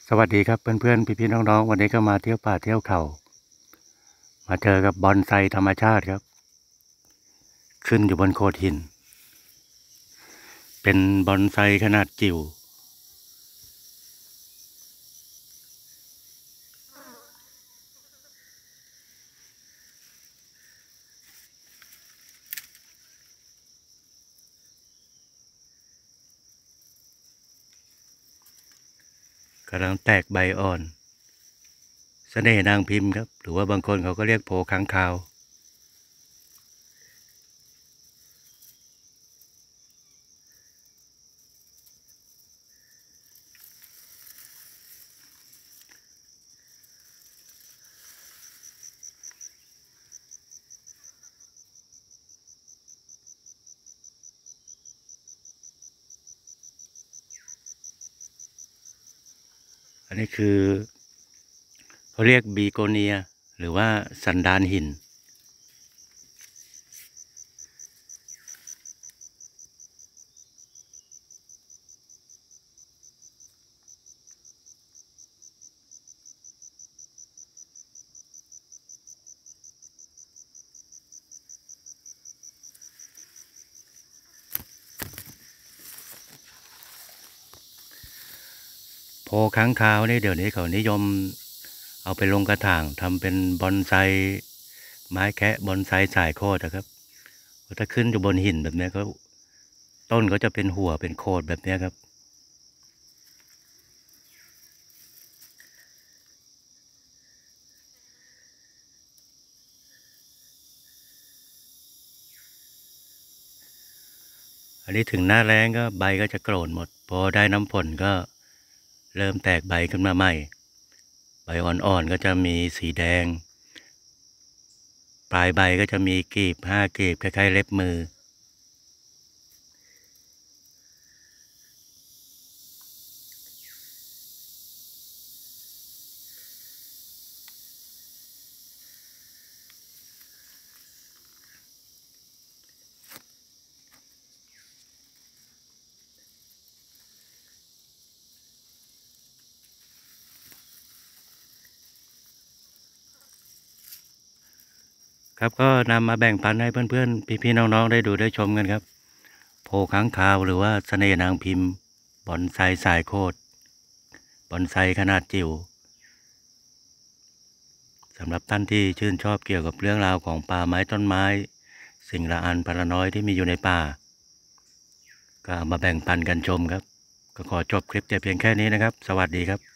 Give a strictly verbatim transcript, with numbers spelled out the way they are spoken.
สวัสดีครับเพื่อนๆพี่ๆน้องๆวันนี้ก็มาเที่ยวป่าเที่ยวเขามาเจอกับบอนไซธรรมชาติครับขึ้นอยู่บนโขดหินเป็นบอนไซขนาดจิ๋วกำลังแตกใบอ่อนเสน่ห์นางพิมพ์ครับหรือว่าบางคนเขาก็เรียกโพค้างคาวอันนี้คือเขาเรียกบีโกเนียหรือว่าสันดานหินโพค้างคาวนี่เดี๋ยวนี้เขานิยมเอาไปลงกระถางทำเป็นบอนไซไม้แคะบอนไซสายโคตรนะครับถ้าขึ้นอยู่บนหินแบบนี้ก็ต้นก็จะเป็นหัวเป็นโคนแบบนี้ครับอันนี้ถึงหน้าแล้งก็ใบก็จะโกรนหมดพอได้น้ำฝนก็เริ่มแตกใบขึ้นมาใหม่ใบอ่อนๆก็จะมีสีแดงปลายใบก็จะมีกลีบห้ากลีบคล้ายๆเล็บมือครับก็นำมาแบ่งปันให้เพื่อนๆพี่ๆน้องๆได้ดูได้ชมกันครับโพค้างคาวหรือว่าเสน่ห์นางพิมพ์บอนไซสายโคตรบอนไซขนาดจิ๋วสำหรับท่านที่ชื่นชอบเกี่ยวกับเรื่องราวของป่าไม้ต้นไม้สิ่งละอันพันละน้อยที่มีอยู่ในป่าก็เอามาแบ่งปันกันชมครับก็ขอจบคลิปแต่เพียงแค่นี้นะครับสวัสดีครับ